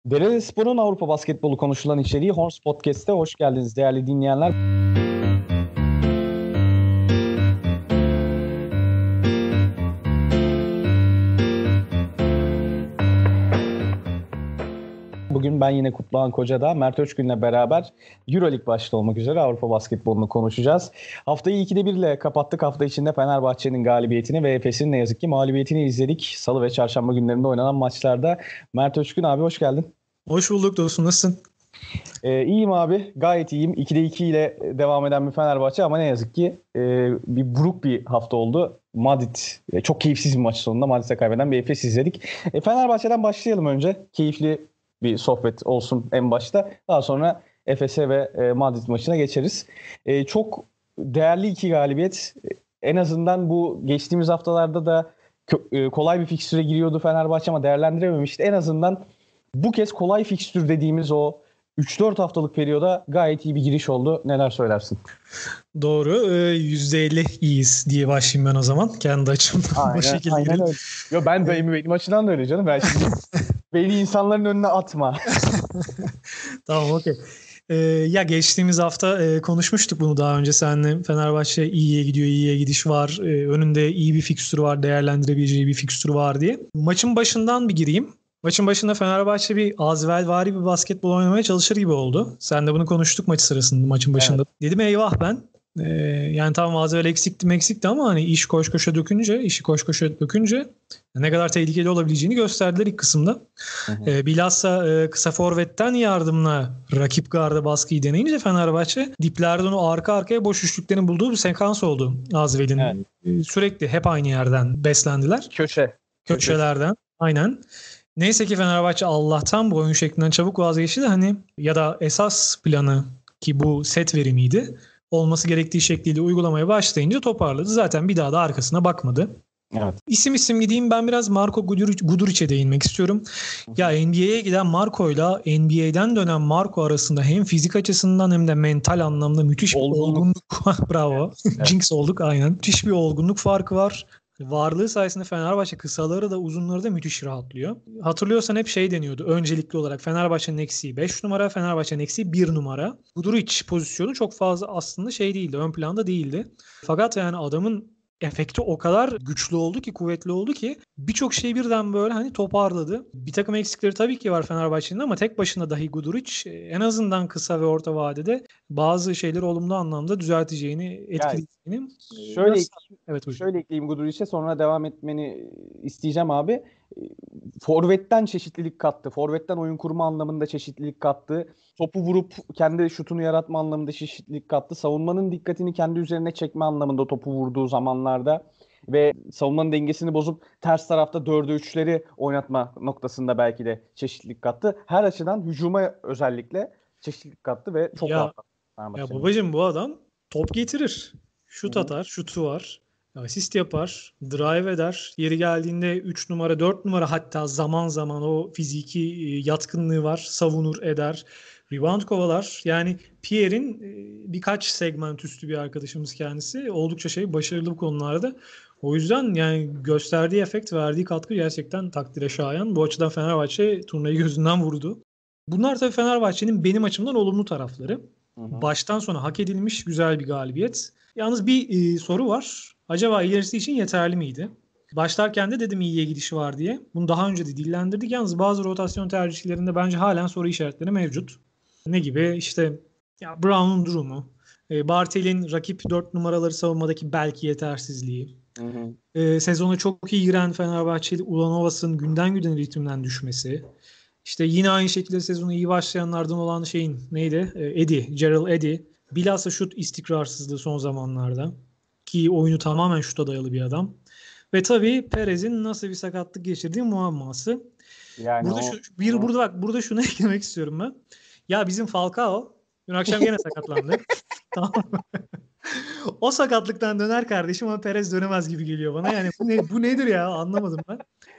Derespor'un Avrupa basketbolu konuşulan içeriği Horns Podcast'te hoş geldiniz değerli dinleyenler. Bugün ben yine Kutluhan Koca'da, Mert Özgün'le beraber EuroLeague başta olmak üzere Avrupa basketbolunu konuşacağız. Haftayı 2'de 1 ile kapattık. Hafta içinde Fenerbahçe'nin galibiyetini ve Efes'in ne yazık ki mağlubiyetini izledik. Salı ve çarşamba günlerinde oynanan maçlarda. Mert Özgün abi hoş geldin. Hoş bulduk dostum, nasılsın? İyiyim abi, gayet iyiyim. 2'de 2 ile devam eden bir Fenerbahçe ama ne yazık ki bir buruk bir hafta oldu. Madrid çok keyifsiz bir maç sonunda Madrid'e kaybeden bir Efes izledik. Fenerbahçe'den başlayalım önce. Keyifli bir sohbet olsun en başta. Daha sonra Efes'e ve Madrid maçına geçeriz. Çok değerli iki galibiyet. En azından bu geçtiğimiz haftalarda da kolay bir fikstüre giriyordu Fenerbahçe ama değerlendirememişti. En azından bu kez kolay fikstür dediğimiz o 3-4 haftalık periyoda gayet iyi bir giriş oldu. Neler söylersin? Doğru. %50 iyiyiz diye başlayayım ben o zaman. Kendi açımdan bu şekilde aynen öyle. Yo, benim açımdan da öyle canım. Ben şimdi beni insanların önüne atma. Tamam, okey. Ya geçtiğimiz hafta konuşmuştuk bunu daha önce seninle. Fenerbahçe iyiye gidiyor, iyiye gidiş var. Önünde iyi bir fikstür var, değerlendirebileceği bir fikstür var diye. Maçın başından bir gireyim. Maçın başında Fenerbahçe bir azvelvari bir basketbol oynamaya çalışır gibi oldu. Sen de bunu konuştuk maç sırasında, maçın başında. Evet. Dedim eyvah ben. Yani tamam azvel eksikti ama hani işi koş koşa dökünce ne kadar tehlikeli olabileceğini gösterdiler ilk kısımda. Bilhassa kısa forvetten yardımla rakip garda baskıyı deneyince Fenerbahçe diplerden o arka arkaya boş üçlüklerini bulduğu bir sekans oldu Azvel'in. Evet. Sürekli hep aynı yerden beslendiler. Köşelerden. Aynen. Neyse ki Fenerbahçe Allah'tan bu oyun şeklinden çabuk vazgeçti de hani ya da esas planı ki bu set verimiydi. Olması gerektiği şekliyle uygulamaya başlayınca toparladı. Zaten bir daha da arkasına bakmadı. Evet. İsim gideyim, ben biraz Marko Guduric'e değinmek istiyorum. Ya NBA'ye giden Marko'yla NBA'den dönen Marko arasında hem fizik açısından hem de mental anlamda müthiş bir olgunluk. Bravo. Evet. Jinx olduk aynen. Müthiş bir olgunluk farkı var. Varlığı sayesinde Fenerbahçe kısaları da uzunları da müthiş rahatlıyor. Hatırlıyorsan hep şey deniyordu öncelikli olarak Fenerbahçe'nin eksiği 5 numara, Fenerbahçe'nin eksiği 1 numara. Guduric pozisyonu çok fazla aslında şey değildi, ön planda değildi. Fakat yani adamın efekti o kadar güçlü oldu ki, kuvvetli oldu ki birçok şey birden böyle hani toparladı. Bir takım eksikleri tabii ki var Fenerbahçe'nin ama tek başına dahi Guduric en azından kısa ve orta vadede bazı şeyleri olumlu anlamda düzelteceğini, etkileyeceğini. Şöyle ekleyeyim Guduric'e, sonra devam etmeni isteyeceğim abi. Forvet'ten çeşitlilik kattı. Forvet'ten oyun kurma anlamında çeşitlilik kattı. Topu vurup kendi şutunu yaratma anlamında çeşitlilik kattı. Savunmanın dikkatini kendi üzerine çekme anlamında topu vurduğu zamanlarda ve savunmanın dengesini bozup ters tarafta 4'e 3'leri oynatma noktasında belki de çeşitlilik kattı. Her açıdan hücuma özellikle çeşitlilik kattı ve çok rahatlattı. Ya babacığım, bu adam top getirir. Şut atar, şutu var. Asist yapar, drive eder. Yeri geldiğinde 3 numara, 4 numara hatta zaman zaman o fiziki yatkınlığı var. Savunur, eder. Rebound kovalar. Yani Pierre'in birkaç segment üstü bir arkadaşımız kendisi. Oldukça başarılı bu konularda. O yüzden yani gösterdiği efekt, verdiği katkı gerçekten takdire şayan. Bu açıdan Fenerbahçe turnayı gözünden vurdu. Bunlar tabii Fenerbahçe'nin benim açımdan olumlu tarafları. Baştan sona hak edilmiş güzel bir galibiyet. Yalnız bir soru var. Acaba ilerisi için yeterli miydi? Başlarken de dedim iyiye gidişi var diye. Bunu daha önce de dillendirdik. Yalnız bazı rotasyon tercihlerinde bence halen soru işaretleri mevcut. Ne gibi? İşte ya Brown'un durumu. Bartel'in rakip 4 numaraları savunmadaki belki yetersizliği. Sezona çok iyi giren Fenerbahçeli Ulanovas'ın günden güne ritmden düşmesi. İşte yine aynı şekilde sezonu iyi başlayanlardan olan şeyin neydi? Gerald Eddy. Bilhassa şut istikrarsızlığı son zamanlarda. Ki oyunu tamamen şuta dayalı bir adam. Ve tabii Perez'in nasıl bir sakatlık geçirdiği muamması. Yani burada şunu eklemek istiyorum ben. Ya bizim Falcao dün akşam gene sakatlandı. Tamam mı? O sakatlıktan döner kardeşim ama Perez dönemez gibi geliyor bana. Yani bu nedir ya, anlamadım ben.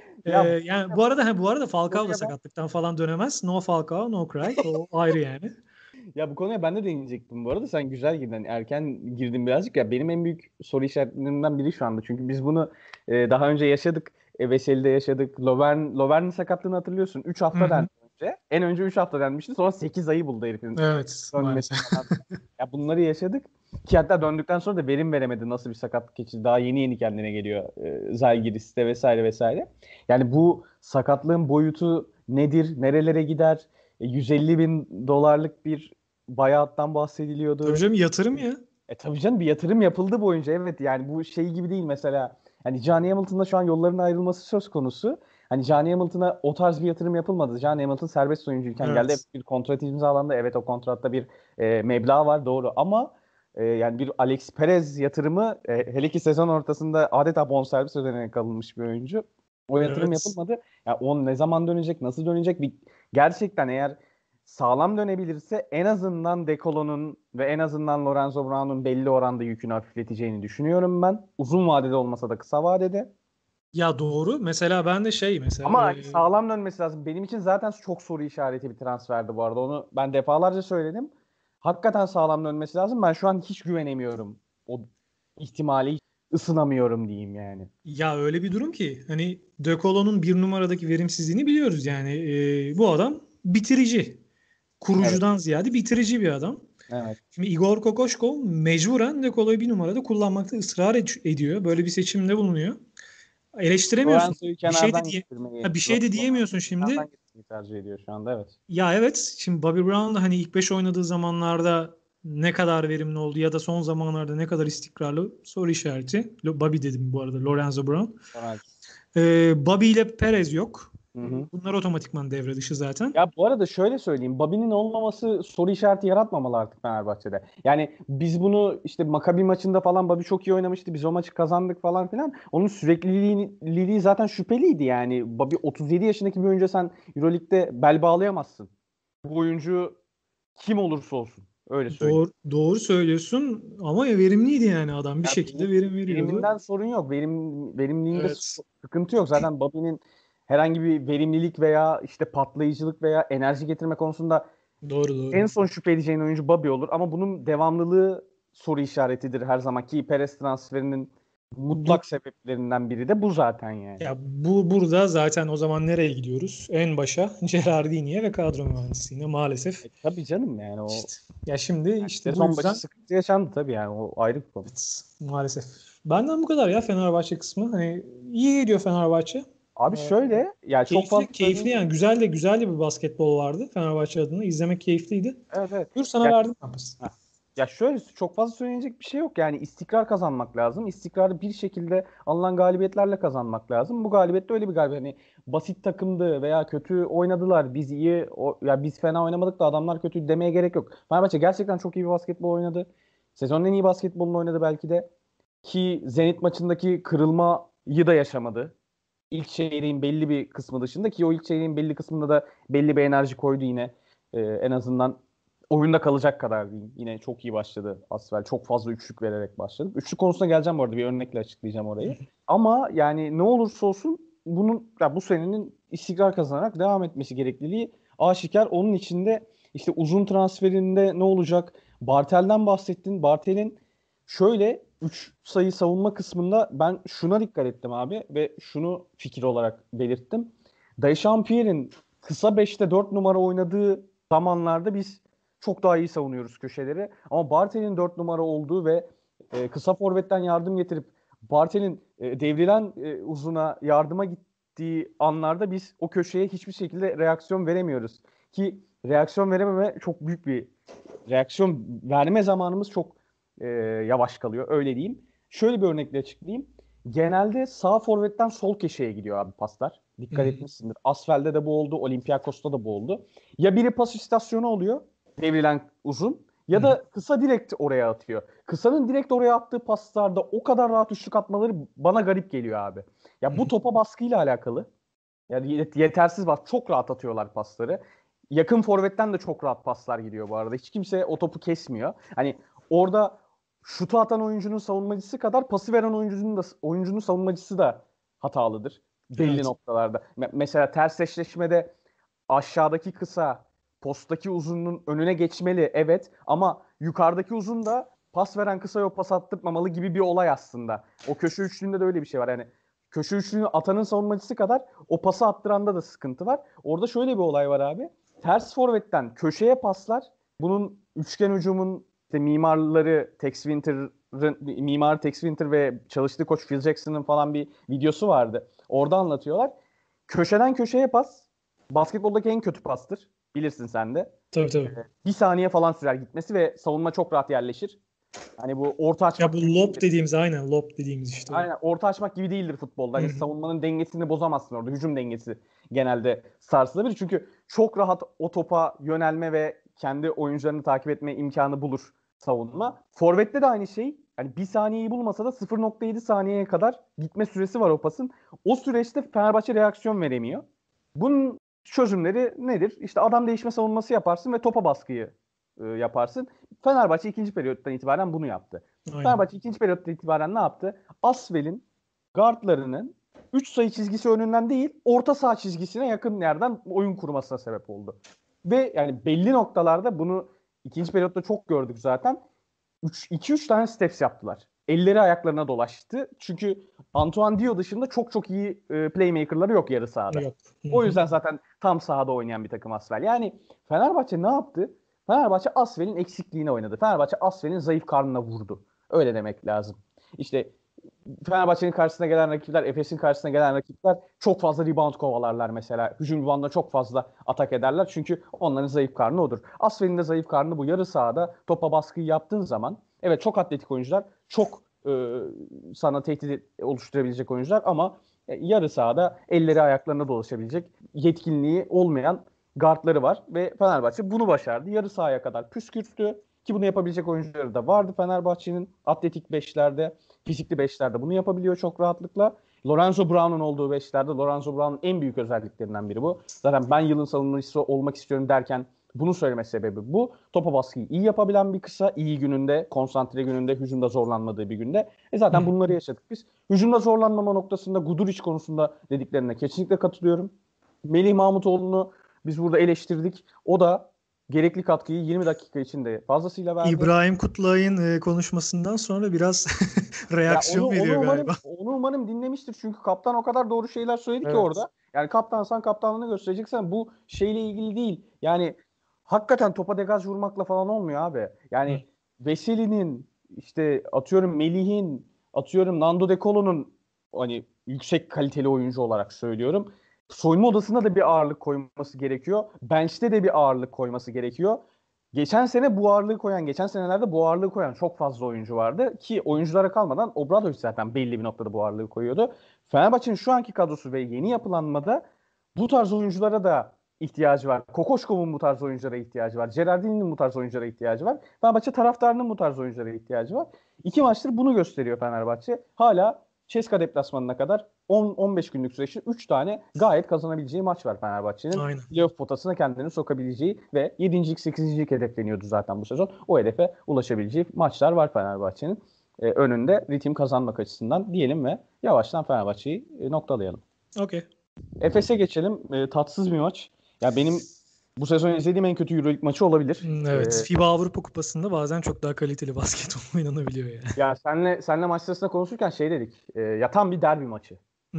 Yani bu arada Falcao da sakatlıktan falan dönemez. No Falcao, no cry. O ayrı yani. Ya bu konuya ben de değinecektim bu arada. Sen güzel girdin. Yani erken girdin birazcık. Ya benim en büyük soru işaretlerinden biri şu anda. Çünkü biz bunu daha önce yaşadık. Veseli'de yaşadık. Lovern'in sakatlığını hatırlıyorsun. 3 haftadan önce önce. En önce 3 hafta denmişti. Sonra 8 ayı buldu herifin Evet, dönmesi maalesef. falan. Ya bunları yaşadık. Ki hatta döndükten sonra da verim veremedi. Nasıl bir sakatlık geçirdi. Daha yeni yeni kendine geliyor. Zalgiris'te vesaire vesaire. Yani bu sakatlığın boyutu nedir? Nerelere gider? 150 bin dolarlık bir buyout'tan Tabii bahsediliyordu. canım, yatırım ya. Tabii canım, bir yatırım yapıldı boyunca, evet, yani bu şey gibi değil mesela. Hani Johnny Hamilton'la şu an yolların ayrılması söz konusu. Hani Johnny Hamilton'a o tarz bir yatırım yapılmadı. Johnny Hamilton serbest oyuncuyken geldi. Evet. Evet, bir kontrat imzalandı. Evet, o kontratta bir meblağ var, doğru, ama yani bir Alex Perez yatırımı, hele ki sezon ortasında adeta bonservis ödenerek alınmış bir oyuncu. O yatırım Evet. yapılmadı. Ya on ne zaman dönecek, nasıl dönecek? Gerçekten eğer sağlam dönebilirse en azından De Colo'nun ve en azından Lorenzo Brown'un belli oranda yükünü hafifleteceğini düşünüyorum ben. Uzun vadede olmasa da kısa vadede. Ya doğru. Mesela ben de Ama hani sağlam dönmesi lazım. Benim için zaten çok soru işareti bir transferdi bu arada. Onu ben defalarca söyledim. Hakikaten sağlam dönmesi lazım. Ben şu an hiç güvenemiyorum. O ihtimali hiç ısınamıyorum diyeyim yani. ya öyle bir durum ki hani De Colo'nun bir numaradaki verimsizliğini biliyoruz yani. Bu adam bitirici. Evet. Kurucudan ziyade bitirici bir adam. Evet. Şimdi Igor Kokoşkov mecburen De Colo'yu bir numarada kullanmakta ısrar ediyor. Böyle bir seçimde bulunuyor. Eleştiremiyorsun. Lorenzo'yu Bir şey de kenardan diye getirmeyi, ha, bir şey de diyemiyorsun Lorenzo'yu kenardan şimdi. getirmeyi tercih ediyor şu anda, evet. Ya evet, şimdi Bobby Brown da hani ilk 5 oynadığı zamanlarda ne kadar verimli oldu ya da son zamanlarda ne kadar istikrarlı, soru işareti. Bobby dedim bu arada, Lorenzo Brown. Lorenzo. Bobby ile Perez yok. Hı hı. Bunlar otomatikman devre dışı zaten. Ya bu arada şöyle söyleyeyim. Bobby'nin olmaması soru işareti yaratmamalı artık Fenerbahçe'de. Yani biz bunu işte Maccabi maçında falan Bobby çok iyi oynamıştı. Biz o maçı kazandık falan filan. Onun sürekliliği zaten şüpheliydi yani. Bobby 37 yaşındaki bir oyuncuya sen EuroLeague'de bel bağlayamazsın. Bu oyuncu kim olursa olsun. Öyle söyleyeyim. Doğru söylüyorsun ama verimliydi yani adam bir Ya şekilde verim veriyordu. veriminden sorun yok. Verimliliğinde Evet. sıkıntı yok. Zaten Bobby'nin herhangi bir verimlilik veya işte patlayıcılık veya enerji getirme konusunda Doğru doğru. en son şüphe edeceğin oyuncu Bobby olur, ama bunun devamlılığı soru işaretidir her zaman, ki Perez transferinin Bu mutlak sebeplerinden biri de bu zaten yani. ya burada zaten o zaman nereye gidiyoruz? En başa Gerardini'ye ve kadro mühendisliğine maalesef. Tabii canım, yani o İşte ya şimdi işte bu sezon başı yüzden sıkıntı yaşandı tabii, yani o ayrı bir konu. evet, maalesef. Benden bu kadar ya Fenerbahçe kısmı. Hani iyi gidiyor Fenerbahçe. Abi Ee, şöyle ya, çok keyifli fazla keyifli söyleyince, yani güzel de bir basketbol vardı Fenerbahçe adına. İzlemek keyifliydi. evet, evet. Buyur sana Ya, verdim kampası. heh. Ya şöyle, çok fazla söyleyecek bir şey yok. Yani istikrar kazanmak lazım. İstikrarı bir şekilde alınan galibiyetlerle kazanmak lazım. Bu galibiyet de öyle bir galibiyet. Hani basit takımdı veya kötü oynadılar, biz iyi ya biz fena oynamadık da adamlar kötü demeye gerek yok. Fenerbahçe gerçekten çok iyi bir basketbol oynadı. Sezonun en iyi basketbolunu oynadı belki de. Ki Zenit maçındaki kırılmayı da yaşamadı. İlk çeyreğin belli bir kısmı dışında, ki o ilk çeyreğin belli kısmında da belli bir enerji koydu yine. En azından oyunda kalacak kadar diyeyim. Yine çok iyi başladı Asvel. Çok fazla üçlük vererek başladı. Üçlük konusuna geleceğim bu arada. Bir örnekle açıklayacağım orayı. Ama yani ne olursa olsun bu senenin istikrar kazanarak devam etmesi gerekliliği aşikar. Onun içinde işte uzun transferinde ne olacak? Bartel'den bahsettin. Bartel'in şöyle 3 sayı savunma kısmında ben şuna dikkat ettim abi ve şunu fikir olarak belirttim. Dechampierre'in kısa 5'te 4 numara oynadığı zamanlarda biz çok daha iyi savunuyoruz köşeleri. Ama Bartel'in 4 numara olduğu ve kısa forvetten yardım getirip Bartel'in devrilen uzuna yardıma gittiği anlarda biz o köşeye hiçbir şekilde reaksiyon veremiyoruz. Ki reaksiyon verememe çok büyük bir reaksiyon verme zamanımız çok yavaş kalıyor. Öyle diyeyim. Şöyle bir örnekle açıklayayım. Genelde sağ forvetten sol köşeye gidiyor abi paslar. Dikkat etmişsindir. Asfel'de de bu oldu. Olympiakos'ta da bu oldu. Ya biri pas istasyonu oluyor. Devrilen uzun. Ya da kısa direkt oraya atıyor. Kısanın direkt oraya attığı paslarda o kadar rahat üçlük atmaları bana garip geliyor abi. Ya bu topa baskıyla alakalı. Yani yetersiz bas. Çok rahat atıyorlar pasları. Yakın forvetten de çok rahat paslar gidiyor bu arada. Hiç kimse o topu kesmiyor. Hani orada şutu atan oyuncunun savunmacısı kadar pası veren oyuncunun savunmacısı da hatalıdır belli Evet. noktalarda. Mesela ters eşleşmede aşağıdaki kısa posttaki uzunun önüne geçmeli, evet, ama yukarıdaki uzun da pas veren kısaya o pas attırmamalı gibi bir olay aslında. O köşe üçlüğünde de öyle bir şey var. Yani köşe üçlüğünü atanın savunmacısı kadar o pası attıranda da sıkıntı var. Orada şöyle bir olay var abi. Ters forvetten köşeye paslar. Bunun üçgen hücumun işte mimarları Tex Winter ve çalıştığı koç Phil Jackson'ın falan bir videosu vardı. Orada anlatıyorlar. Köşeden köşeye pas basketboldaki en kötü pastır. Bilirsin sen de. Tabii. Bir saniye falan sürer gitmesi ve savunma çok rahat yerleşir. Hani bu orta açmak Ya bu lob dediğimiz, aynen lob dediğimiz işte. Aynen, orta açmak gibi değildir futbolda. Hani savunmanın dengesini bozamazsın orada. Hücum dengesi genelde sarsılabilir. Çünkü çok rahat o topa yönelme ve kendi oyuncularını takip etme imkanı bulur savunma. Forvet'te de aynı şey. Hani bir saniyeyi bulmasa da 0.7 saniyeye kadar gitme süresi var o pasın. O süreçte Fenerbahçe reaksiyon veremiyor. Bunun çözümleri nedir? İşte adam değişme savunması yaparsın ve topa baskıyı yaparsın. Fenerbahçe ikinci periyottan itibaren bunu yaptı. Aynen. Fenerbahçe ikinci periyottan itibaren ne yaptı? Asvel'in guardlarının 3 sayı çizgisi önünden değil, orta saha çizgisine yakın yerden oyun kurmasına sebep oldu. Ve yani belli noktalarda bunu ikinci periyotta çok gördük zaten. 2-3 tane steps yaptılar. Elleri ayaklarına dolaştı. Çünkü Antoine Dio dışında çok iyi playmaker'ları yok yarı sahada. Yok. O yüzden zaten tam sahada oynayan bir takım Asvel. Yani Fenerbahçe ne yaptı? Fenerbahçe Asvel'in eksikliğine oynadı. Fenerbahçe Asvel'in zayıf karnına vurdu. Öyle demek lazım. İşte Fenerbahçe'nin karşısına gelen rakipler, Efes'in karşısına gelen rakipler çok fazla rebound kovalarlar mesela. Hücum reboundına çok fazla atak ederler. Çünkü onların zayıf karnı odur. Asfel'in de zayıf karnı bu. Yarı sahada topa baskıyı yaptığın zaman, evet çok atletik oyuncular, çok sana tehdit oluşturabilecek oyuncular ama yarı sahada elleri ayaklarına dolaşabilecek yetkinliği olmayan guardları var ve Fenerbahçe bunu başardı. Yarı sahaya kadar püskürttü ki bunu yapabilecek oyuncuları da vardı Fenerbahçe'nin. Atletik beşlerde, fizikli beşlerde bunu yapabiliyor çok rahatlıkla. Lorenzo Brown'un olduğu beşlerde Lorenzo Brown'un en büyük özelliklerinden biri bu. Zaten ben yılın savunmacısı olmak istiyorum derken bunu söyleme sebebi bu. Topa baskıyı iyi yapabilen bir kısa, iyi gününde, konsantre gününde, hücumda zorlanmadığı bir günde. Zaten bunları yaşadık biz. Hücumda zorlanmama noktasında Guduric konusunda dediklerine kesinlikle katılıyorum. Melih Mahmutoğlu'nu biz burada eleştirdik. O da gerekli katkıyı 20 dakika içinde fazlasıyla verdi. İbrahim Kutluay'ın konuşmasından sonra biraz reaksiyon veriyor galiba. Onu umarım dinlemiştir. Çünkü kaptan o kadar doğru şeyler söyledi ki orada. Yani kaptansan kaptanlığını göstereceksen bu şeyle ilgili değil. Yani hakikaten topa degaj vurmakla falan olmuyor abi. Yani Veseli'nin, işte atıyorum Melih'in, atıyorum Nando De Colo'nun, hani yüksek kaliteli oyuncu olarak söylüyorum. Soyunma odasına da bir ağırlık koyması gerekiyor. Bench'te de bir ağırlık koyması gerekiyor. Geçen senelerde bu ağırlığı koyan çok fazla oyuncu vardı ki oyunculara kalmadan Obradović zaten belli bir noktada bu ağırlığı koyuyordu. Fenerbahçe'nin şu anki kadrosu ve yeni yapılanmada bu tarz oyunculara da ihtiyacı var. Kokoşkov'un bu tarz oyunculara ihtiyacı var. Gerardini'nin bu tarz oyunculara ihtiyacı var. Fenerbahçe taraftarının bu tarz oyunculara ihtiyacı var. 2 maçtır bunu gösteriyor Fenerbahçe. Hala CSKA deplasmanına kadar 10-15 günlük süreçte 3 tane gayet kazanabileceği maç var Fenerbahçe'nin. Playoff potasına kendini sokabileceği ve 7. 8. hedefleniyordu zaten bu sezon. O hedefe ulaşabileceği maçlar var Fenerbahçe'nin önünde ritim kazanmak açısından diyelim ve yavaştan Fenerbahçe'yi noktalayalım. Okey. Efes'e geçelim. Tatsız bir maç. Ya benim bu sezon izlediğim en kötü EuroLeague maçı olabilir. Evet. FIBA Avrupa Kupası'nda bazen çok daha kaliteli basket oynanabiliyor yani. Ya senle maç sırasında konuşurken şey dedik. Ya tam bir derbi maçı.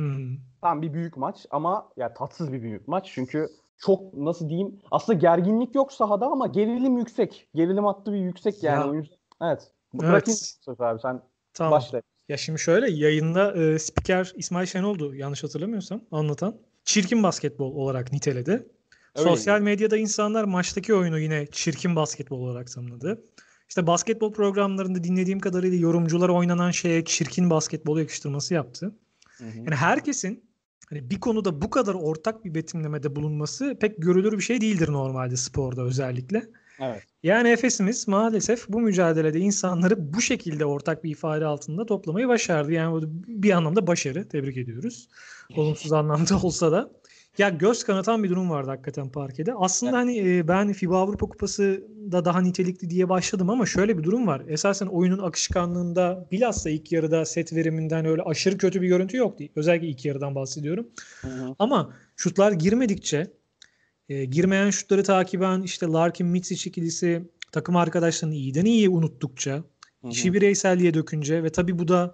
Tam bir büyük maç ama ya tatsız bir büyük maç. Çünkü çok nasıl diyeyim, aslında gerginlik yok sahada ama gerilim yüksek. Gerilim hattı bir yüksek yani. Oyuncu... Evet. Bırakayım abi sen başla. Ya şimdi şöyle, yayında spiker İsmail Şenol'du yanlış hatırlamıyorsam anlatan. Çirkin basketbol olarak niteledi. Öyle. Sosyal medyada insanlar maçtaki oyunu yine çirkin basketbol olarak tanımladı. İşte basketbol programlarında dinlediğim kadarıyla yorumcular oynanan şeye çirkin basketbol yakıştırması yaptı. Yani herkesin hani bir konuda bu kadar ortak bir betimlemede bulunması pek görülür bir şey değildir normalde sporda özellikle. Evet. Yani Efes'imiz maalesef bu mücadelede insanları bu şekilde ortak bir ifade altında toplamayı başardı. Yani bir anlamda başarı. Tebrik ediyoruz. Olumsuz anlamda olsa da. Ya göz kanatan bir durum vardı hakikaten parkede. Aslında hani ben FIBA Avrupa Kupası'da daha nitelikli diye başladım ama şöyle bir durum var. Esasen oyunun akışkanlığında bilhassa ilk yarıda set veriminden öyle aşırı kötü bir görüntü yok değil. Özellikle ilk yarıdan bahsediyorum. Ama şutlar girmedikçe girmeyen şutları takiben işte Larkin-Mitsic ikilisi takım arkadaşlarını iyiden iyiye unuttukça, işi bireyselliğe dökünce ve tabii bu da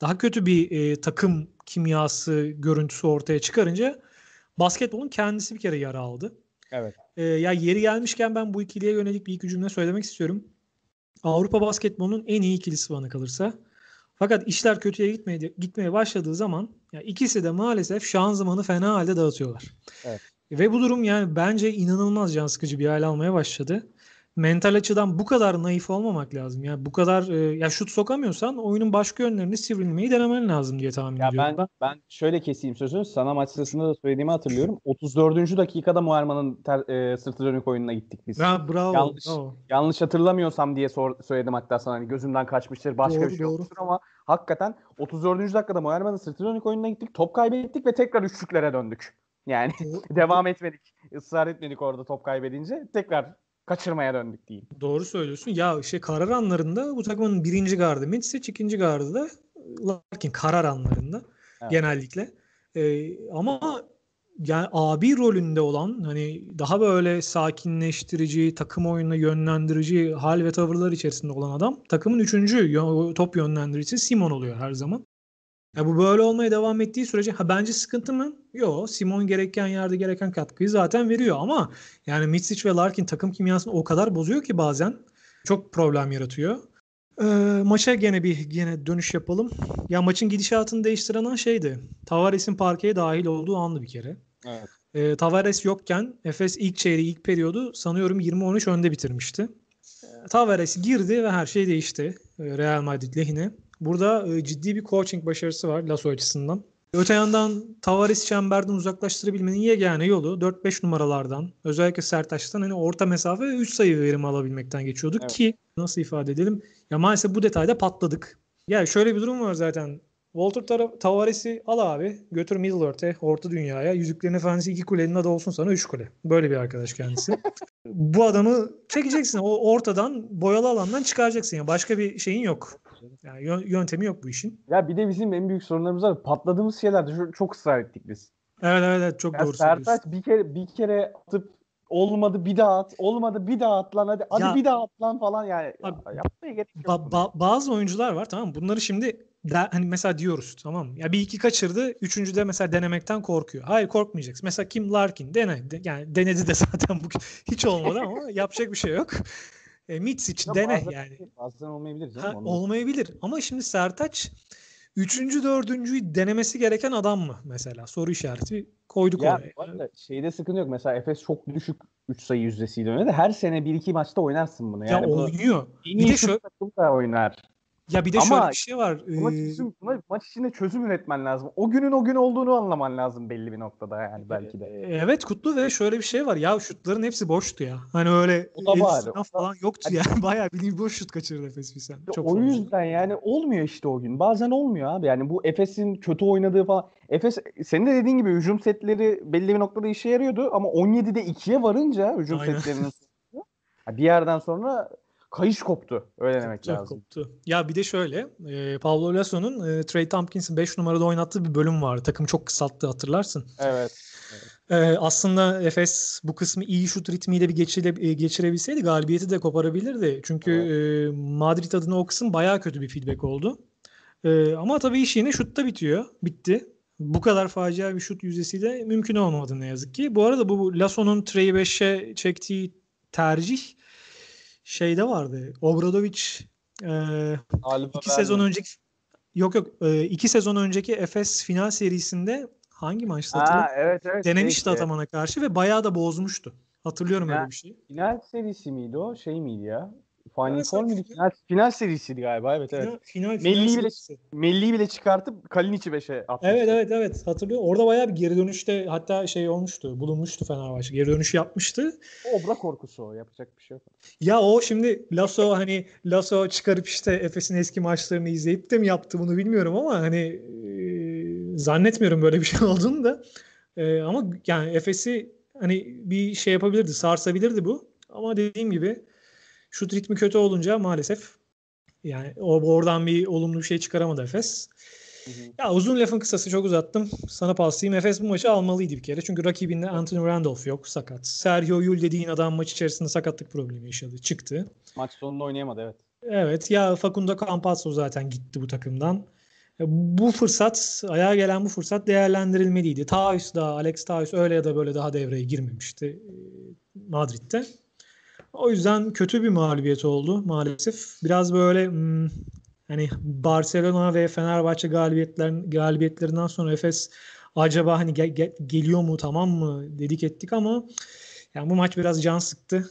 daha kötü bir takım kimyası görüntüsü ortaya çıkarınca basketbolun kendisi bir kere yara aldı. Evet. Ya yeri gelmişken ben bu ikiliye yönelik bir iki cümle söylemek istiyorum. Avrupa basketbolunun en iyi ikilisi bana kalırsa. Fakat işler kötüye gitmeye başladığı zaman ya ikisi de maalesef şanzımanı fena halde dağıtıyorlar. Evet. Ve bu durum yani bence inanılmaz can sıkıcı bir hale almaya başladı. Mental açıdan bu kadar naif olmamak lazım. Yani bu kadar ya şut sokamıyorsan oyunun başka yönlerini sivrilmeyi denemen lazım diye tahmin Ya ediyorum ben. ben şöyle keseyim sözü. Sana maç sırasında da söylediğimi hatırlıyorum. 34. dakikada Muerman'ın sırtı dönük oyununa gittik biz. Ya bravo, Yanlış bravo. yanlış hatırlamıyorsam diye söyledim hatta sana. Hani gözümden kaçmıştır, başka bir Doğru, şey doğru. olmuştur ama hakikaten 34. dakikada Muerman'ın sırtı dönük oyununa gittik. Top kaybettik ve tekrar üçlüklere döndük. Yani Doğru, devam etmedik. Israr etmedik orada top kaybedince. Tekrar kaçırmaya döndük diyeyim. doğru söylüyorsun. Ya karar anlarında bu takımın birinci gardı Mitsic, ikinci gardı da Larkin karar anlarında Evet. genellikle. Ama yani abi rolünde olan hani daha böyle sakinleştirici, takım oyununa yönlendirici hal ve tavırlar içerisinde olan adam takımın üçüncü top yönlendiricisi Simon oluyor her zaman. Ya bu böyle olmaya devam ettiği sürece bence sıkıntı mı? Yok. Simon gereken yerde gereken katkıyı zaten veriyor ama yani Mitsic ve Larkin takım kimyasını o kadar bozuyor ki bazen çok problem yaratıyor. Maça gene dönüş yapalım. Ya maçın gidişatını değiştiren an şeydi. Tavares'in parkeye dahil olduğu andı bir kere. Evet. Tavares yokken Efes ilk çeyreği, ilk periyodu sanıyorum 20-13 önde bitirmişti. Tavares girdi ve her şey değişti Real Madrid lehine. Burada ciddi bir coaching başarısı var Lasso açısından. Öte yandan Tavares'i çemberden uzaklaştırabilmenin yegane yolu 4-5 numaralardan, özellikle Sertaç'tan hani orta mesafe ve 3 sayı verimi alabilmekten geçiyordu Evet. ki nasıl ifade edelim? Ya maalesef bu detayda patladık. Ya şöyle bir durum var zaten. Walter Tavares'i al abi, götür Middle Earth'e, Orta Dünya'ya. Yüzüklerin Efendisi 2 kulenin adı olsun sana 3 kule. Böyle bir arkadaş kendisi. Bu adamı çekeceksin. O ortadan boyalı alandan çıkaracaksın. Yani başka bir şeyin yok. Yani yöntemi yok bu işin. Ya bir de bizim en büyük sorunlarımız var. Patladığımız şeylerde çok ısrar ettik biz. Evet, çok Ya doğru söylüyorsun. Sertaç bir kere atıp olmadı bir daha at. Olmadı bir daha at lan hadi Ya bir daha at lan falan yani. abi, Yapmaya gerek yok bunu. bazı oyuncular var, tamam mı? Bunları şimdi hani mesela diyoruz, tamam mı? Ya bir iki kaçırdı. Üçüncüde mesela denemekten korkuyor. Hayır, korkmayacaksın. Mesela Kim Larkin yani denedi de zaten bu hiç olmadı ama yapacak bir şey yok. Mitsic Ya dene yani. bazen olmayabilir canım. Onu da... Olmayabilir ama şimdi Sertaç üçüncü, dördüncüyü denemesi gereken adam mı mesela? Soru işareti koyduk Ya oraya. bu arada şeyde sıkıntı yok. Mesela Efes çok düşük 3 sayı yüzdesiyle oynadı. Her sene bir iki maçta oynarsın bunu. Ya Yani bu oynuyor. en Bir iyi de şut takımı da oynar. şöyle Ama bir şey var. maç içinde çözüm üretmen lazım. O günün o gün olduğunu anlaman lazım belli bir noktada yani belki de. Evet Kutlu, ve şöyle bir şey var. Ya şutların hepsi boştu ya. Hani öyle O da el var. üstünden falan yoktu Hani yani. Bayağı bildiğin boş şut kaçırdı Efes Pilsen. Çok o fazla. yüzden yani olmuyor işte o gün. Bazen olmuyor abi. Yani bu Efes'in kötü oynadığı falan. Efes senin de dediğin gibi hücum setleri belli bir noktada işe yarıyordu ama 17'de 2'ye varınca hücum Aynen. setlerinin sonucu, bir yerden sonra kayış koptu. Öyle demek Koptu, lazım. koptu. Ya bir de şöyle, Pablo Lasso'nun Trey Tompkins'in 5 numarada oynattığı bir bölüm vardı. Takım çok kısalttı, hatırlarsın. Evet. Evet. Aslında Efes bu kısmı iyi şut ritmiyle bir geçirebilseydi galibiyeti de koparabilirdi. Çünkü Evet. Madrid adına o kısım bayağı kötü bir feedback oldu. Ama tabii iş yine şutta bitti. Bu kadar facia bir şut yüzdesiyle mümkün olmadı ne yazık ki. Bu arada bu Lasso'nun Trey 5'e çektiği tercih şeyde vardı. Obradovic e, Galiba iki sezon beğenmedim. önceki yok yok 2 sezon önceki Efes final serisinde hangi maçta Ha, hatırlamıyorum. evet evet Denemişti Ataman'a karşı ve bayağı da bozmuştu. Hatırlıyorum öyle final, bir şey. final serisi miydi o? Şey miydi ya? Final Evet, Four sanki muydu? Final serisiydi galiba. Evet evet. final Melli'yi bile serisi. Melli'yi bile çıkartıp Kalinic'i 5'e Evet, atmıştı. evet, evet, hatırlıyorum. Orada bayağı bir geri dönüşte hatta şey olmuştu. Bulunmuştu Fenerbahçe. Geri dönüş yapmıştı. Obra korkusu o. Yapacak bir şey yok. Ya o şimdi Lasso çıkarıp işte Efes'in eski maçlarını izleyip de mi yaptı bunu bilmiyorum ama hani zannetmiyorum böyle bir şey olduğunu da. Ama yani Efes'i hani bir şey yapabilirdi, sarsabilirdi bu. Ama dediğim gibi şut ritmi kötü olunca maalesef yani oradan bir olumlu bir şey çıkaramadı Efes. Hı hı. Ya uzun lafın kısası, çok uzattım. Sana paslayayım. Efes bu maçı almalıydı bir kere. Çünkü rakibinde Anthony Randolph yok, sakat. Sergio Yul dediğin adam maç içerisinde sakatlık problemi yaşadı. Çıktı. Maç sonunda oynayamadı evet. Evet ya, Facundo Campazzo zaten gitti bu takımdan. Bu fırsat, ayağa gelen bu fırsat değerlendirilmeliydi. Alex Taus öyle ya da böyle daha devreye girmemişti Madrid'de. O yüzden kötü bir mağlubiyet oldu maalesef. Biraz böyle hani Barcelona ve Fenerbahçe galibiyetlerinden sonra Efes acaba hani geliyor mu, tamam mı dedik ettik ama yani bu maç biraz can sıktı.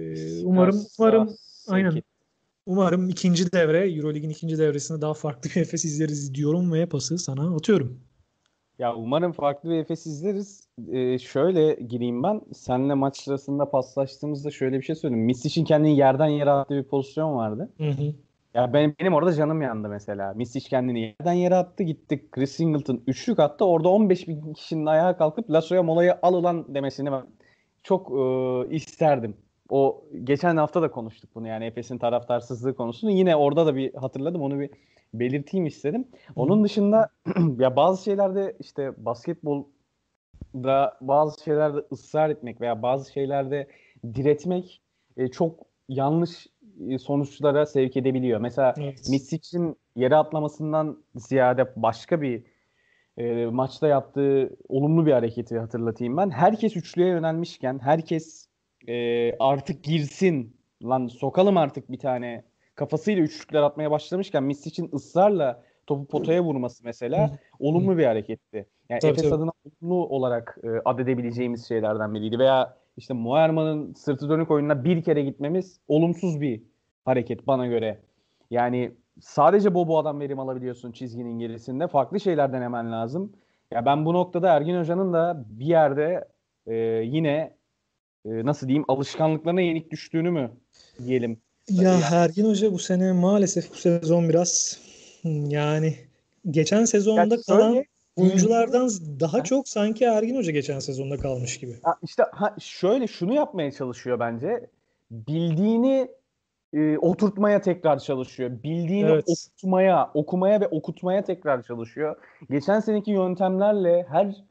Umarım aynen. Sevki. Umarım ikinci devre, Eurolig'in ikinci devresinde daha farklı bir Efes izleriz diyorum ve pası sana atıyorum. Ya umarım farklı bir Efes izleriz. Şöyle gireyim ben. Seninle maç sırasında paslaştığımızda şöyle bir şey söyleyeyim. Misic'in kendini yerden yere attığı bir pozisyon vardı. Hı hı. Ya benim orada canım yandı mesela. Misic kendini yerden yere attı, gitti. Chris Singleton üçlük attı. Orada 15 bin kişinin ayağa kalkıp Lasso'ya molayı al ulan demesini ben çok isterdim. O geçen hafta da konuştuk bunu, yani Efes'in taraftarsızlığı konusunu. Yine orada da bir hatırladım. Onu bir belirteyim istedim. Hı hı. Onun dışında ya bazı şeylerde işte basketbolda bazı şeylerde ısrar etmek veya bazı şeylerde diretmek çok yanlış sonuçlara sevk edebiliyor. Mesela Evet. Misic'in yere atlamasından ziyade başka bir maçta yaptığı olumlu bir hareketi hatırlatayım ben. Herkes üçlüye yönelmişken, herkes artık girsin lan sokalım artık bir tane kafasıyla üçlükler atmaya başlamışken Misic'in ısrarla topu potaya vurması Hı mesela hı. olumlu bir hareketti. Yani Tabii Efes tabii. adına olumlu olarak adedebileceğimiz şeylerden biriydi. Veya işte Muayerman'ın sırtı dönük oyununa bir kere gitmemiz olumsuz bir hareket bana göre. Yani sadece Boboa'dan verim alabiliyorsun çizginin gerisinde. Farklı şeyler denemen lazım. Ya ben bu noktada Ergin Hoca'nın da bir yerde yine nasıl diyeyim alışkanlıklarına yenik düştüğünü mü diyelim. Ya Yani, Ergin Hoca bu sene maalesef bu sezon biraz yani geçen ya sezonda kalan şöyle bildiğini oyunculardan daha çok sanki Ergin Hoca geçen sezonda kalmış gibi. işte şöyle şunu yapmaya çalışıyor bence. Bildiğini oturtmaya tekrar çalışıyor. Bildiğini Evet. okumaya ve okutmaya tekrar çalışıyor. Geçen seneki yöntemlerle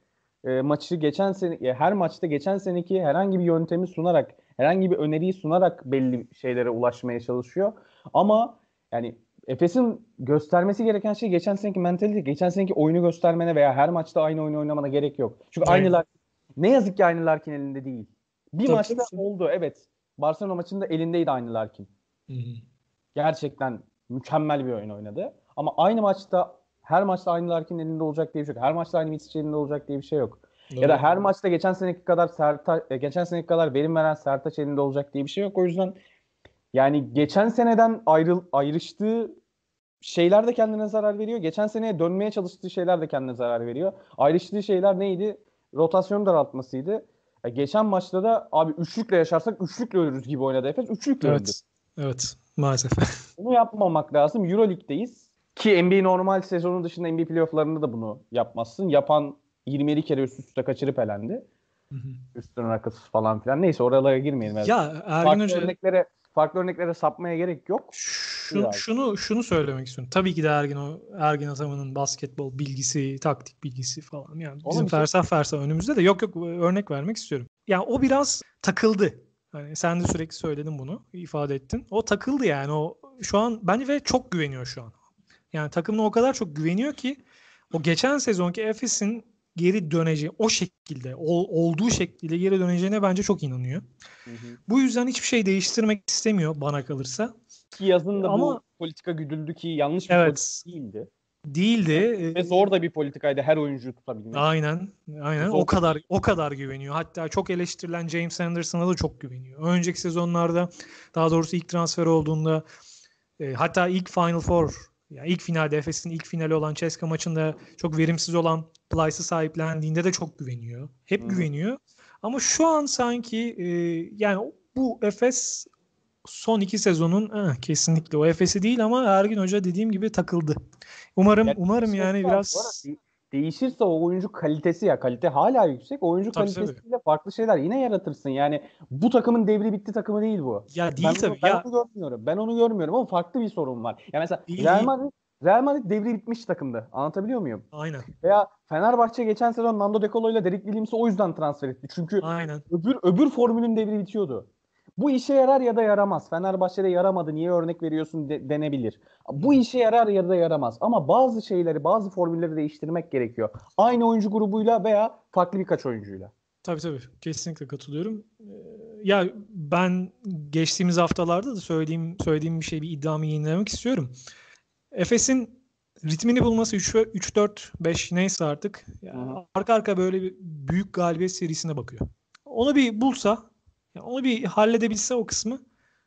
her maçta geçen seneki herhangi bir yöntemi sunarak, herhangi bir öneriyi sunarak belli şeylere ulaşmaya çalışıyor. Ama yani Efes'in göstermesi gereken şey geçen seneki mentalite, geçen seneki oyunu göstermene veya her maçta aynı oyunu oynamana gerek yok. Çünkü Aynen. ne yazık ki aynı Larkin elinde değil. Bir Tabii tabii. maçta oldu, evet. Barcelona maçında elindeydi aynı Larkin. Hı hı. Gerçekten mükemmel bir oyun oynadı. Ama aynı maçta her maçta aynı Larkin elinde olacak diye bir şey yok. Her maçta aynı Misic elinde olacak diye bir şey yok. Ya da Doğru. her maçta geçen seneki kadar verim veren Sertaç elinde olacak diye bir şey yok. O yüzden yani geçen seneden ayrıştığı şeyler de kendine zarar veriyor. Geçen seneye dönmeye çalıştığı şeyler de kendine zarar veriyor. Ayrıştığı şeyler neydi? Rotasyon daraltmasıydı. Geçen maçta da abi üçlükle yaşarsak üçlükle ölürüz gibi oynadı Efes. Üçlükle öldü. Evet. Evet. Maalesef. Bunu yapmamak lazım. Euroleague'deyiz. Ki NBA normal sezonun dışında NBA playofflarında da bunu yapmazsın. Yapan 27 kere üst üste kaçırıp elendi. Hı hı. Üstün rakısı falan filan. Neyse oralara girmeyelim. Yani Ya Ergin farklı Hoca örneklere farklı örneklere sapmaya gerek yok. Buyur abi. şunu söylemek istiyorum. Tabii ki de Ergin Ataman'ın basketbol bilgisi, taktik bilgisi falan. Yani Ona bizim bir şey fersah önümüzde de yok örnek vermek istiyorum. Yani o biraz takıldı. Hani sen de sürekli söyledin bunu, ifade ettin. O takıldı yani o şu an bence ve çok güveniyor şu an. Yani takımına o kadar çok güveniyor ki o geçen sezonki Efes'in geri döneceği o şekilde, olduğu şekilde geri döneceğine bence çok inanıyor. Hı hı. Bu yüzden hiçbir şey değiştirmek istemiyor bana kalırsa. Ki yazın da bu Ama politika güdüldü ki yanlış bir politika evet değildi. değildi. Ve zor da bir politikaydı her oyuncuyu tutabilmek. Aynen Zor. o kadar güveniyor. Hatta çok eleştirilen James Anderson'a da çok güveniyor. Önceki sezonlarda daha doğrusu ilk transfer olduğunda hatta ilk Final Four yani ilk finalde Efes'in ilk finali olan CSKA maçında çok verimsiz olan Plyce'ı sahiplendiğinde de çok güveniyor. Hı Hep hı. güveniyor. Ama şu an sanki yani bu Efes son iki sezonun kesinlikle o Efes'i değil ama Ergin Hoca dediğim gibi takıldı. Umarım Ya umarım yani değişmesi lazım. Bu arada biraz değişirse o oyuncu kalitesi, ya kalite hala yüksek. Oyuncu tabii tabii. kalitesiyle farklı şeyler yine yaratırsın. Yani bu takımın devri bitti takımı değil bu. Ya Ben değil onu tabii. ben Ya onu görmüyorum. Ben onu görmüyorum ama farklı bir sorun var. Ya mesela değil Real değil. Madrid Real Madrid devri bitmiş takımdı. Anlatabiliyor muyum? Aynen. Veya Fenerbahçe geçen sezon Nando De Colo ile Derek Williams'ı o yüzden transfer etti. Çünkü Aynen. öbür formülün devri bitiyordu. Bu işe yarar ya da yaramaz. Fenerbahçe'de yaramadı. Niye örnek veriyorsun denebilir. Bu işe yarar ya da yaramaz. Ama bazı şeyleri, bazı formülleri değiştirmek gerekiyor. Aynı oyuncu grubuyla veya farklı birkaç oyuncuyla. Tabii. Kesinlikle katılıyorum. Ya ben geçtiğimiz haftalarda da söylediğim bir şey, bir iddiamı yenilemek istiyorum. Efes'in ritmini bulması 3-4-5 neyse artık arka arka böyle bir büyük galibiyet serisine bakıyor. Onu bir bulsa, onu bir halledebilse o kısmı,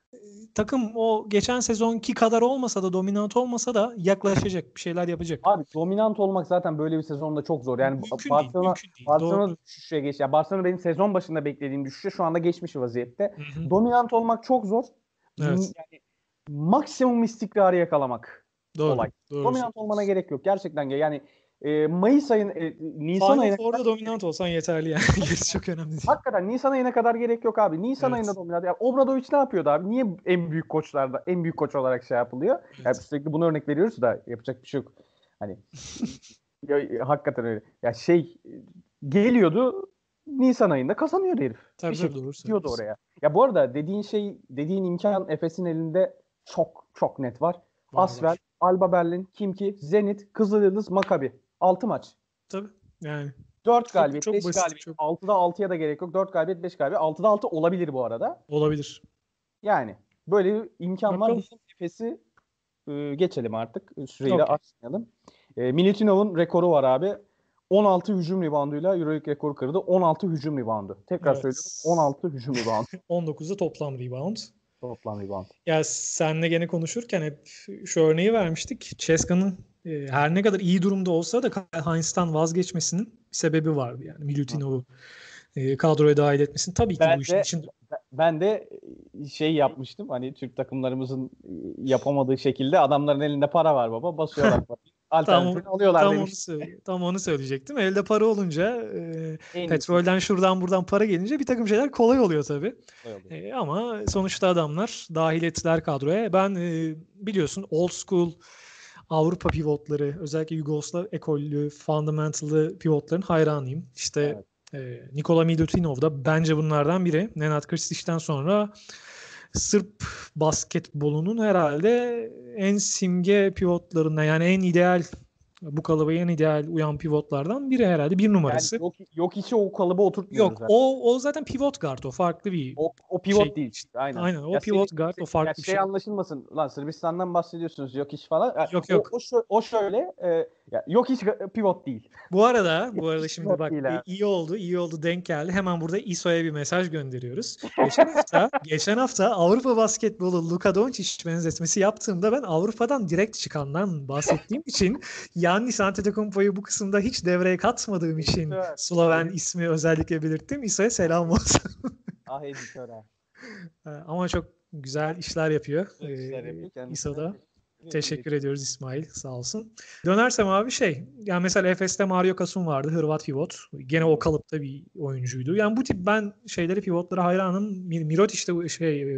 takım o geçen sezonki kadar olmasa da, dominant olmasa da yaklaşacak, bir şeyler yapacak. Abi dominant olmak zaten böyle bir sezonda çok zor. Yani Mümkün değil. Barcelona Doğru. düşüşe geç. Yani Barcelona benim sezon başında beklediğim düşüşe şu anda geçmiş vaziyette. Hı-hı. Dominant olmak çok zor. Evet. Yani maksimum istikrarı yakalamak Doğru. kolay. Doğru. Dominant olmana gerek yok. Gerçekten yani Mayıs ayın Nisan Final ayına Four'da dominant olsan yeterli yani. Gerisi çok önemli değil. hakikaten Nisan ayına kadar gerek yok abi. Nisan ayında Evet. dominant. Yani Obradovic ne yapıyordu abi? Niye en büyük koçlarda en büyük koç olarak şey yapılıyor? Evet. Yani sürekli bunu örnek veriyoruz da yapacak bir şey yok. Hani hakikaten öyle. Ya geliyordu Nisan ayında kazanıyordu herif. Tabii Bir şey doğru gidiyordu söylüyorsun. oraya. Ya bu arada dediğin imkan Efes'in elinde çok çok net var. Asvel, Var. Alba Berlin, Kimki, Zenit, Kızılyıldız, Maccabi. 6 maç. Tabii. Yani 4 çok galibiyet, çok 5 basit. galibiyet. Çok 6'da 6'ya da gerek yok. 4 galibiyet, 5 galibiyet. 6'da 6 olabilir bu arada. olabilir. Yani böyle bir imkan var. Bakalım. Bizim Efes'i geçelim artık. Süreyi de Okey. açmayalım. Milutinov'un rekoru var abi. 16 hücum rebounduyla EuroLeague rekoru kırdı. 16 hücum reboundu. Tekrar söylüyorum. Evet. 16 hücum reboundu 19'da toplam rebound. toplam rebound. Ya senle gene konuşurken hep şu örneği vermiştik. Ceska'nın her ne kadar iyi durumda olsa da Heinz'tan vazgeçmesinin bir sebebi vardı. Yani Milutinov'u kadroya dahil etmesinin. Tabii ki bu Ben işin de içinde. ben de şey yapmıştım. Hani Türk takımlarımızın yapamadığı şekilde adamların elinde para var baba. Basıyorlar parayı. Tam Alternatifini alıyorlar tam onu demiş. tam onu söyleyecektim. Elde para olunca, En iyisi petrolden şuradan buradan para gelince bir takım şeyler kolay oluyor tabii. oluyor. Ama sonuçta adamlar dahil ettiler kadroya. Ben biliyorsun old school Avrupa pivotları, özellikle Yugoslav ekollü, fundamental'lı pivotların hayranıyım. İşte Evet. Nikola Milutinov da bence bunlardan biri. Nenad Krstić'ten sonra Sırp basketbolunun herhalde en simge pivotlarından, yani en ideal, bu kalıba en ideal uyan pivotlardan biri herhalde, bir Yani numarası. yok içi o kalıba oturtmuyoruz Yok, zaten. o zaten pivot guard, o farklı bir O şey. pivot değil. Aynen. Aynen, o Ya pivot guard, o ya farklı bir şey. anlaşılmasın. Lan Sırbistan'dan bahsediyorsunuz. Yok iş falan. Yok. O şöyle ya, yok iş pivot değil. Bu arada Hiç şimdi pivot bak, değil ha. iyi oldu denk geldi. Hemen burada İSO'ya bir mesaj gönderiyoruz. Geçen hafta Avrupa basketbolu Luka Doncic benzetmesi yaptığımda ben Avrupa'dan direkt çıkandan bahsettiğim için, Giannis Antetokounmpo'yu bu kısımda hiç devreye katmadığım için Editör. Sloven ismi özellikle belirttim. İSO'ya selam olsun. Ah editör ha. Ama çok güzel işler yapıyor Güzel işler yapıyor kendisine. İSO'da. Teşekkür Teşekkür ediyorum. ediyoruz İsmail, sağ olsun. Dönersem abi yani mesela Efes'te Mario Kasun vardı, Hırvat pivot. Gene o kalıpta bir oyuncuydu. Yani bu tip ben pivotlara hayranım. Mirotic de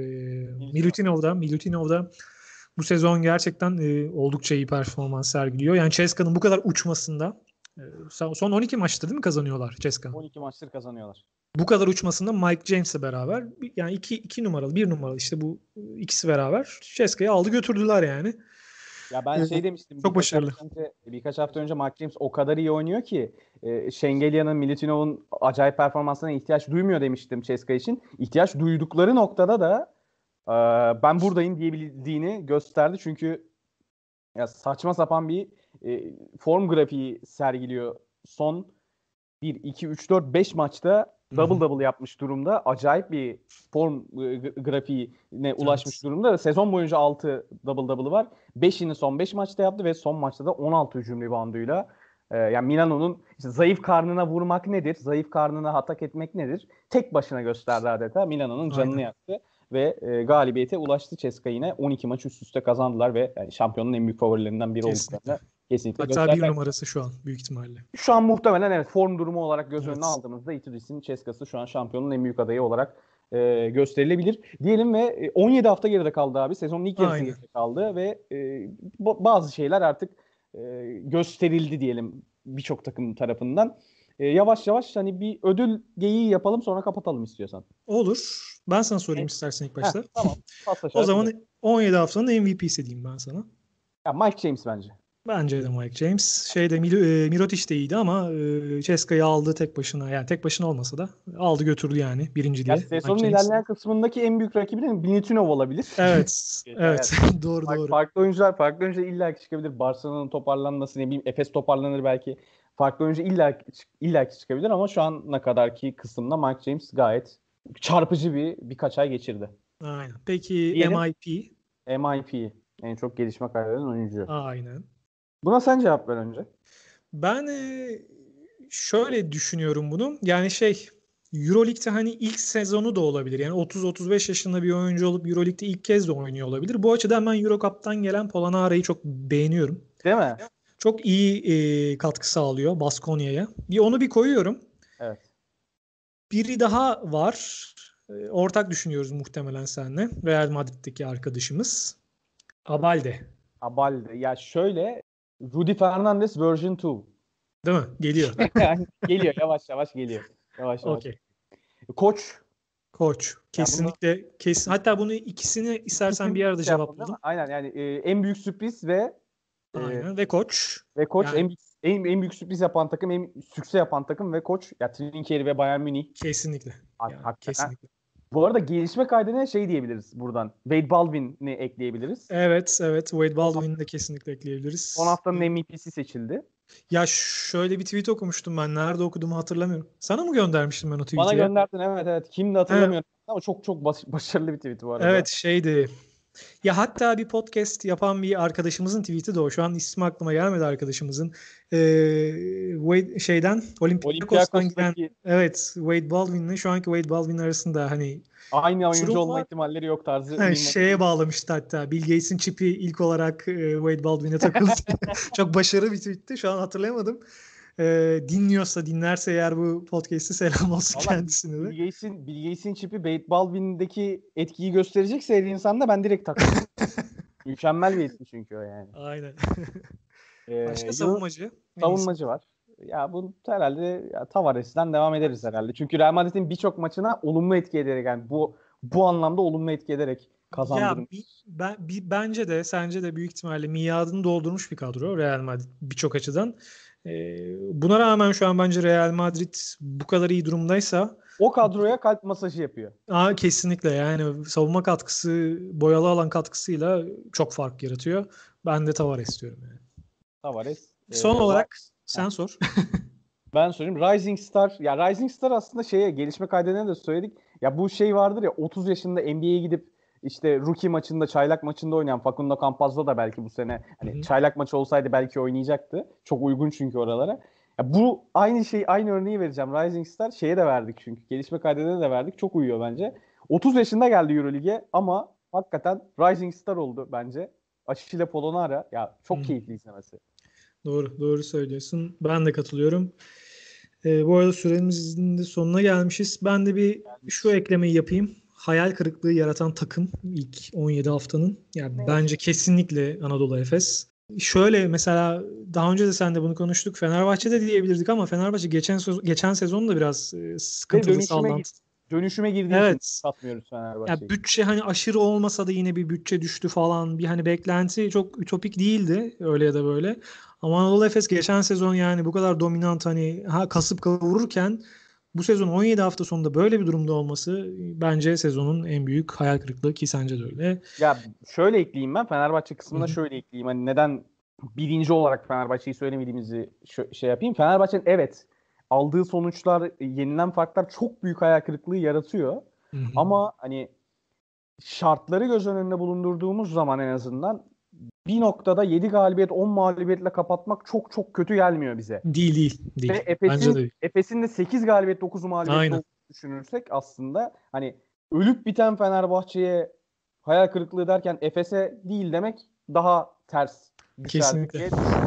Milutinov'da bu sezon gerçekten oldukça iyi performans sergiliyor. Yani Ceska'nın bu kadar uçmasında, son 12 maçtır değil mi kazanıyorlar Ceska? 12 maçtır kazanıyorlar. Bu kadar uçmasında Mike James'le beraber, yani iki numaralı, bir numaralı, işte bu ikisi beraber Ceska'yı aldı götürdüler yani. Ya ben demiştim Çok başarılı. birkaç hafta önce Mark James o kadar iyi oynuyor ki Şengelya'nın, Milutinov'un acayip performansına ihtiyaç duymuyor demiştim CSKA için. İhtiyaç duydukları noktada da ben buradayım diyebildiğini gösterdi. Çünkü ya saçma sapan bir form grafiği sergiliyor. Son 1, 2, 3, 4, 5 maçta double double yapmış durumda. Acayip bir form grafiğine ulaşmış durumda. Sezon boyunca 6 double double'ı var. 5'ini son 5 maçta yaptı ve son maçta da 16 hücum rebounduyla. Yani Milano'nun işte zayıf karnına vurmak nedir? Zayıf karnına atak etmek nedir? Tek başına gösterdi adeta. Milano'nun canını yaktı ve galibiyete ulaştı CSKA yine. 12 maç üst üste kazandılar ve yani şampiyonun en büyük favorilerinden biri olduklarını kesinlikle Hatta gösterdiler. bir numarası şu an büyük ihtimalle. Şu an muhtemelen evet, form durumu olarak göz önüne aldığımızda Itudis'in CSKA'sı şu an şampiyonun en büyük adayı olarak gösterilebilir. Diyelim ve 17 hafta geride kaldı abi. Sezonun ilk yarısı geride kaldı ve bazı şeyler artık gösterildi diyelim birçok takım tarafından. Yavaş yavaş hani bir ödül geyiği yapalım, sonra kapatalım istiyorsan. Olur. Ben sana sorayım istersen ilk başta. Tamam. O zaman 17 haftanın MVP'si diyeyim ben sana. Ya Mike James bence. Bence de Mike James. Mirotic de iyiydi ama Ceska'yı aldı tek başına. Yani tek başına olmasa da aldı götürdü yani birinciliğe. Ya sezonun ilerleyen kısmındaki en büyük rakibi de Militinov olabilir. Evet. Evet. Doğru. Farklı oyuncular illa ki çıkabilir. Barcelona'nın toparlanması, ne bileyim, Efes toparlanır belki. Farklı oyuncu illa ki çıkabilir ama şu ana kadarki kısımda Mike James gayet çarpıcı birkaç ay geçirdi. Aynen. Peki Diyelim, MIP? MIP. En çok gelişme kaydeden oyuncu. Aynen. Buna sen cevap ver önce. Ben şöyle düşünüyorum bunu. Yani Euroleague'de hani ilk sezonu da olabilir. Yani 30-35 yaşında bir oyuncu olup Euroleague'de ilk kez de oynuyor olabilir. Bu açıdan ben Eurocup'tan gelen Polonara'yı çok beğeniyorum. Değil mi? Çok iyi katkı sağlıyor Baskonya'ya. Onu bir koyuyorum. Evet. Biri daha var. Ortak düşünüyoruz muhtemelen seninle. Real Madrid'deki arkadaşımız. Abalde. Ya şöyle, Rudy Fernandez version 2. Değil mi? Geliyor. Geliyor. Yavaş yavaş geliyor. Yavaş yavaş. Okay. Koç. Kesinlikle. Hatta bunu ikisini istersen bir arada cevapladım. Aynen, yani en büyük sürpriz ve aynen ve koç. Yani, en büyük sürpriz yapan takım, en sükse yapan takım ve koç. Ya Trinkeri ve Bayern Münih. Kesinlikle. Kesinlikle. Bu arada gelişme kaydına diyebiliriz buradan. Wade Baldwin'i ekleyebiliriz. Evet. Wade Baldwin'i de kesinlikle ekleyebiliriz. Son haftanın MVP'si seçildi. Ya şöyle bir tweet okumuştum ben. Nerede okuduğumu hatırlamıyorum. Sana mı göndermiştim ben o tweet'i? Bana gönderdin, evet. Kimdi hatırlamıyorum. Evet. Ama çok başarılı bir tweet bu arada. Evet, Ya hatta bir podcast yapan bir arkadaşımızın tweet'i de o. Şu an ismi aklıma gelmedi arkadaşımızın. Olympiakos'tan giden Wade Baldwin'le şu anki Wade Baldwin arasında hani aynı oyuncu olma ihtimalleri yok tarzı. Şeye bağlamıştı hatta. Bill Gates'in çipi ilk olarak Wade Baldwin'e takıldı. Çok başarılı bir tweetti. Şu an hatırlayamadım. Dinlerse eğer bu podcast'i selam olsun kendisine de. Bill Gates'in çipi Wade Baldwin'deki etkiyi gösterecekse her insanda ben direkt takarım. Mükemmel bir etki çünkü o yani. Aynen. Başka savunmacı? Savunmacı var. Ya bu herhalde Tavares'ten devam ederiz herhalde. Çünkü Real Madrid'in birçok maçına olumlu etki ederek, yani bu anlamda olumlu etki ederek kazandırmış. Bence de, sence de büyük ihtimalle miadını doldurmuş bir kadro Real Madrid birçok açıdan. Buna rağmen şu an bence Real Madrid bu kadar iyi durumdaysa o kadroya kalp masajı yapıyor. Kesinlikle, yani savunma katkısı, boyalı alan katkısıyla çok fark yaratıyor. Ben de Tavares diyorum yani. Tavares. Son olarak sen sor. Ben sorayım. Rising Star. Ya Rising Star aslında gelişme kaydına da söyledik. Ya bu vardır ya, 30 yaşında NBA'ye gidip işte rookie maçında, çaylak maçında oynayan Facundo Campazzo da belki bu sene hani çaylak maçı olsaydı belki oynayacaktı. Çok uygun çünkü oralara. Ya bu aynı örneği vereceğim. Rising Star de verdik çünkü. Gelişme kaydına da verdik. Çok uyuyor bence. 30 yaşında geldi EuroLeague'e ama hakikaten Rising Star oldu bence. Achille Polonara ya çok keyifli izlemesi. Doğru söylüyorsun. Ben de katılıyorum. Bu arada süremizin de sonuna gelmişiz. Ben de şu eklemeyi yapayım. Hayal kırıklığı yaratan takım ilk 17 haftanın. Yani bence kesinlikle Anadolu Efes. Şöyle mesela daha önce de seninle bunu konuştuk. Fenerbahçe'de diyebilirdik ama Fenerbahçe geçen sezon da biraz sıkıntılı sallantı. Dönüşüme girdiği için satmıyoruz Fenerbahçe'yi. Ya bütçe hani aşırı olmasa da yine bir bütçe düştü falan. Bir hani beklenti çok ütopik değildi öyle ya da böyle. Ama Anadolu Efes geçen sezon yani bu kadar dominant hani kasıp kavururken bu sezon 17 hafta sonunda böyle bir durumda olması bence sezonun en büyük hayal kırıklığı, ki sence de öyle. Ya şöyle ekleyeyim, ben Fenerbahçe kısmına şöyle ekleyeyim. Hani neden birinci olarak Fenerbahçe'yi söylemediğimizi yapayım. Fenerbahçe'nin aldığı sonuçlar, yenilen farklar çok büyük hayal kırıklığı yaratıyor. Ama hani şartları göz önünde bulundurduğumuz zaman en azından bir noktada 7 galibiyet 10 mağlubiyetle kapatmak çok çok kötü gelmiyor bize. Değil. Ve Efes'in de 8 galibiyet 9 mağlubiyet olduğunu düşünürsek aslında hani ölüp biten Fenerbahçe'ye hayal kırıklığı derken Efes'e değil demek daha ters. Kesinlikle.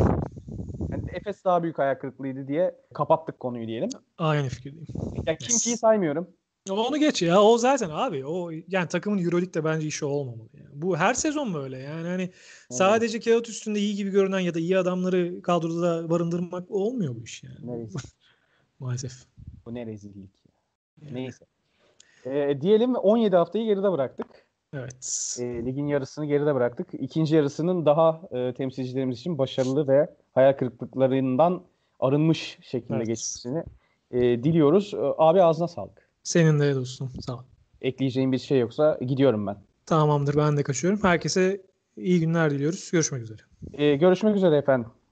Yani Efes daha büyük hayal kırıklığıydı diye kapattık konuyu diyelim. Aynı fikirdeyim. Ya Kimki'yi saymıyorum. Onu geç ya. O zaten abi. O yani takımın EuroLeague'de bence işi olmamalı. Yani. Bu her sezon böyle. Yani hani sadece kağıt üstünde iyi gibi görünen ya da iyi adamları kadroda barındırmak olmuyor bu iş yani. Neyse. Maalesef. Bu ne rezillik ya. Neyse. Diyelim 17 haftayı geride bıraktık. Evet. Ligin yarısını geride bıraktık. İkinci yarısının daha temsilcilerimiz için başarılı ve hayal kırıklıklarından arınmış şekilde Evet. geçmesini diliyoruz. Abi ağzına sağlık. Senin de dostum. Sağ ol. Ekleyeceğim bir şey yoksa gidiyorum ben. Tamamdır, ben de kaçıyorum. Herkese iyi günler diliyoruz. Görüşmek üzere. Görüşmek üzere efendim.